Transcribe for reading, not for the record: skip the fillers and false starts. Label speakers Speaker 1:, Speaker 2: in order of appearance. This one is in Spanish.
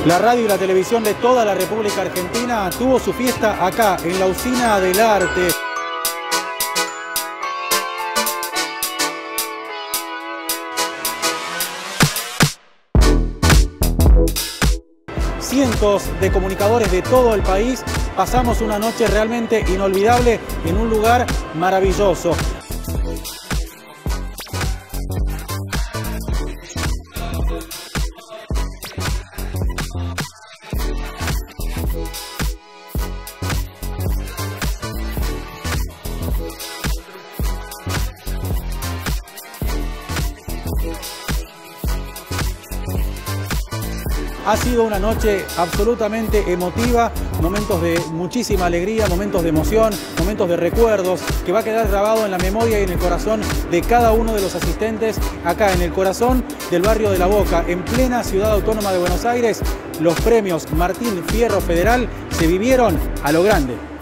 Speaker 1: La radio y la televisión de toda la República Argentina tuvo su fiesta acá, en la Usina del Arte. Cientos de comunicadores de todo el país pasamos una noche realmente inolvidable en un lugar maravilloso. Ha sido una noche absolutamente emotiva, momentos de muchísima alegría, momentos de emoción, momentos de recuerdos, que va a quedar grabado en la memoria y en el corazón de cada uno de los asistentes, acá en el corazón del barrio de La Boca, en plena ciudad autónoma de Buenos Aires. Los premios Martín Fierro Federal se vivieron a lo grande.